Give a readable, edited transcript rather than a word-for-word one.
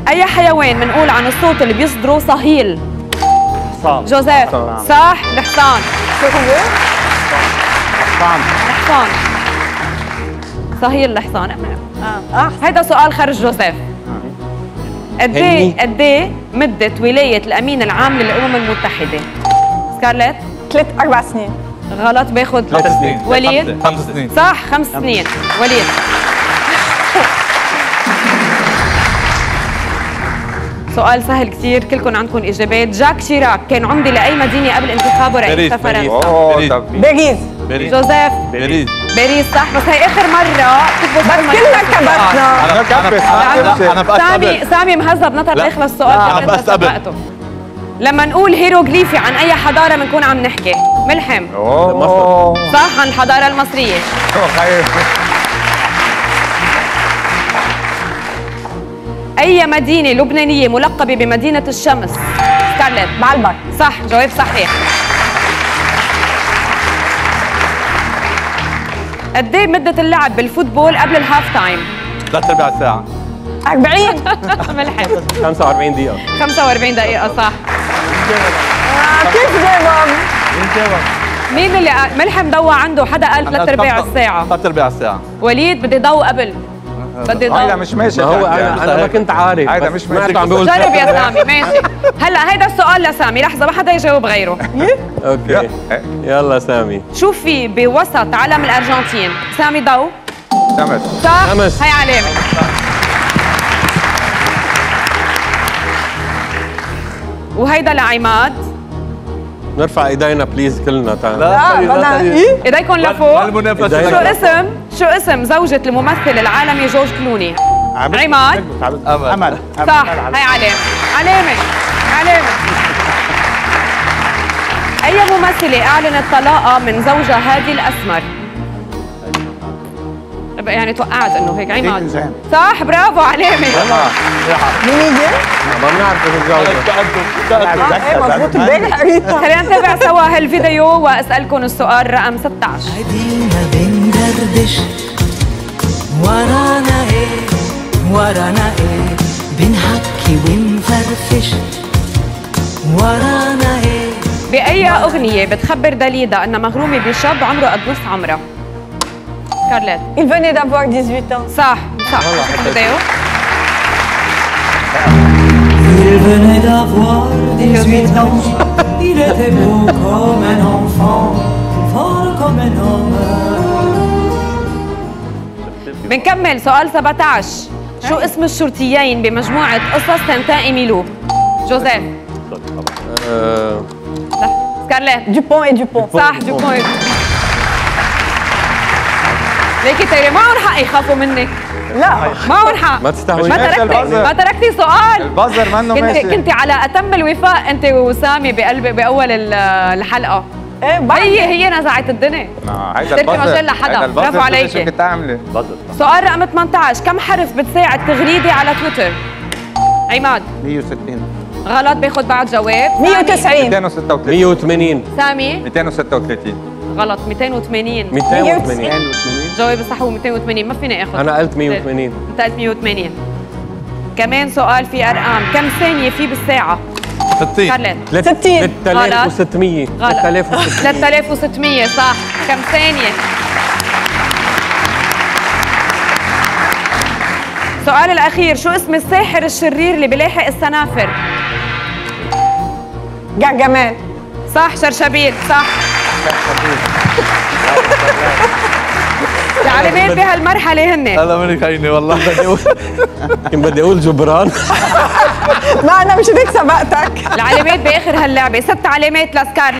أي حيوان بنقول عن الصوت اللي بيصدره صهيل؟ حصان. جوزيف. صح، الحصان. شو هو؟ الحصان. صهيل الحصان. هيدا سؤال خرج جوزيف. قد ايه مدة ولاية الأمين العام للأمم المتحدة؟ سكارلت؟ 4 سنين. غلط، باخد 3 سنين. وليد؟ 5 سنين. صح، 5 سنين. وليد. سؤال سهل كثير، كلكم عندكم إجابات. جاك شيراك كان عمدة لأي مدينة قبل انتخابه رئيس فرنسا؟ باريس. جوزيف؟ باريس. صح، بس هي آخر مرة بتكبس كلنا كبسنا. أنا بكبس. سامي مهذب نطر يخلص السؤال. أنا بس قبل. لما نقول هيروغليفي عن أي حضارة بنكون عم نحكي؟ ملحم. مصر. صح، عن الحضارة المصرية. أي مدينة لبنانية ملقبة بمدينة الشمس؟ سكارلت؟ بعلبك. صح، جواب صحيح. قد ايه مدة اللعب بالفوتبول قبل الهاف تايم؟ 3/4 ساعة. 40. ملحم. 45 دقيقة. 45 دقيقة صح. كيف جاوب؟ مين اللي قال؟ ملحم ضوى عنده، حدا قال 3/4 الساعة. 3/4 ساعة. وليد بدي ضوء قبل. بدي ضوء. هيدا مش ماشي. هو انا ما كنت عارف. هيدا مش ماشي. عم بقول جرب يا سامي. ماشي. هلا هيدا السؤال لسامي، لحظة ما حدا يجاوب غيره. اوكي يلا سامي. شو في بوسط علم الأرجنتين؟ سامي ضوء. شمس. صح؟ شمس. هي علامة. وهيدا لعماد. نرفع ايدينا بليز كلنا تعال. لا بدنا ايه؟ ايديكم لفوق. المنافسة. شو اسم زوجة الممثل العالمي جورج كلوني؟ عماد. أمل. صح، هي علامة. أي ممثلة أعلنت طلاقها من زوجها هادي الأسمر؟ يعني توقعت إنه هيك. عماد. صح، برافو، علامة. مين يجي؟ ما بنعرف الجوزة. ايه مضبوط امبارح قريتها. خلينا نتابع سوا هالفيديو وأسألكم السؤال رقم 16. قاعدين بندردش ورانا ايه بنحكي ونفرفش ورانا ايه. بأي أغنية بتخبر داليدا أنها مغرومة بشاب عمره قد نص عمرها؟ سكارلت. Il venait d'avoir 18 ans. صح. فيديو. Il venait d'avoir 18 ans. Il était beau comme un enfant, fort comme un homme. بنكمل سؤال 17. شو اسم الشرطيين بمجموعة قصص تنتان إيميلو؟ جوزيف. سكارلت. Dupont et Dupont. صح، دوبون. ليكي تيري معهم حق يخافوا منك. لا معهم حق. ما تستهوي. ما تركتي سؤال. البازر منه ماشي. كنت على أتم الوفاء أنت وسامي بأول الحلقة. ايه هي نزعت الدنيا. هيدا صرتي مجال لحدا. برافو عليكي. شو كنت عامله؟ سؤال رقم 18. كم حرف بتساعد تغريدي على تويتر؟ عماد. 160. غلط، باخد بعد جواب. 190. 236. 180. سامي. 236. غلط، 280. 280. جواب صح هو 280. ما فيني اخذ. انا قلت 180. انت قلت 180. كمان سؤال في ارقام. كم ثانية في بالساعة؟ 60. سكارلت. 60. 3600. غلط. 3600. 3600 صح. كم ثانية؟ السؤال الأخير. شو اسم الساحر الشرير اللي بيلاحق السنافر؟ جرجمال. صح، شرشبيل. صح. العلامات بهالمرحلة هن. هلا منك خيني والله. بدي اقول جبران. ما انا مش هيك سبقتك. العلامات بآخر هاللعبة 6 علامات لسكارلت.